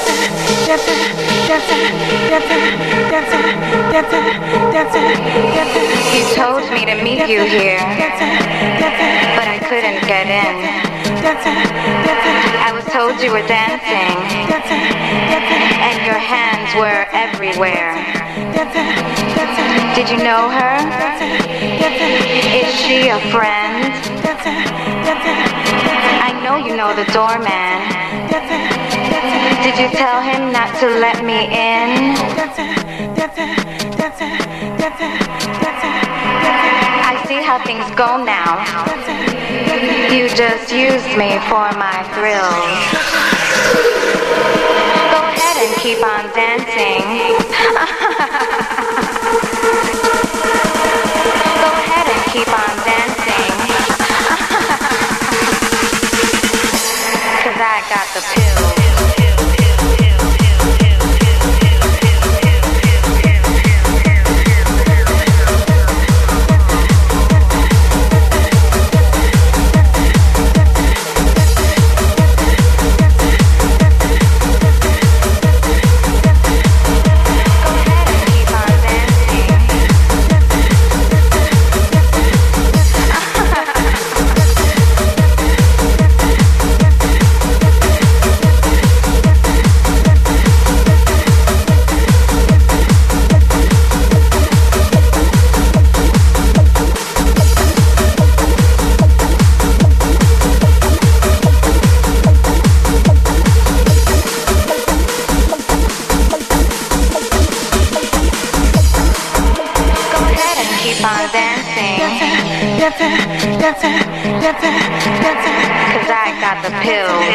You told me to meet you here, but I couldn't get in. I was told you were dancing, and your hands were everywhere. Did you know her? Is she a friend? I know you know the doorman. Did you tell him not to let me in? I see how things go now. You just used me for my thrills. Go ahead and keep on dancing. Go ahead and keep on dancing. 'Cause I got the pills. Cause I got the pills.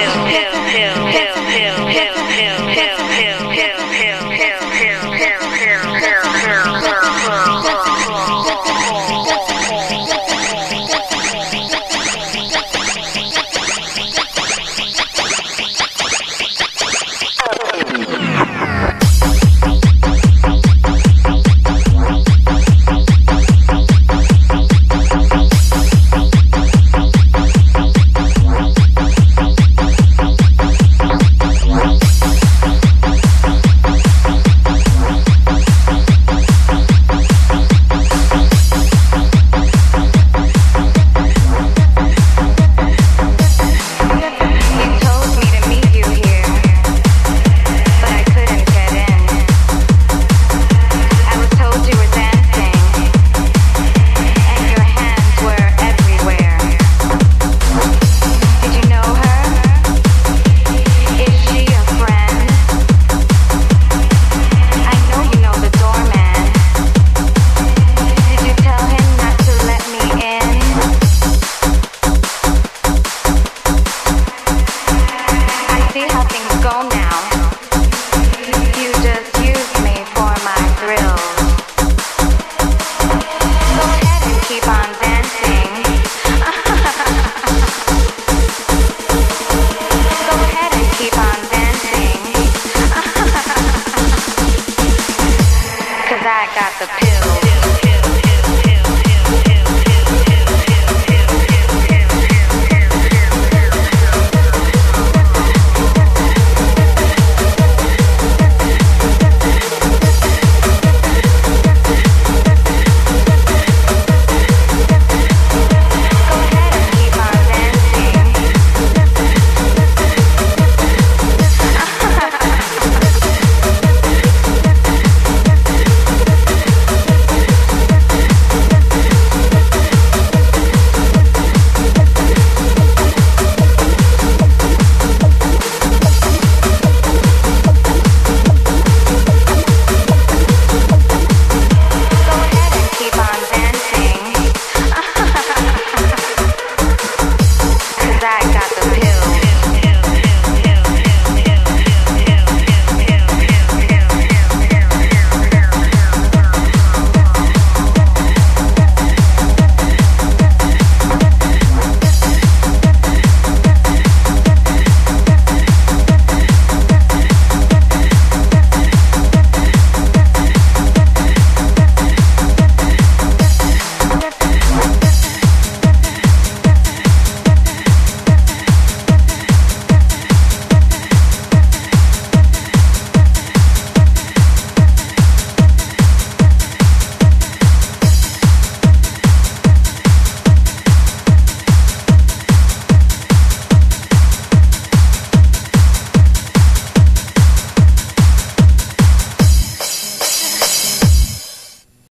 I got the pill.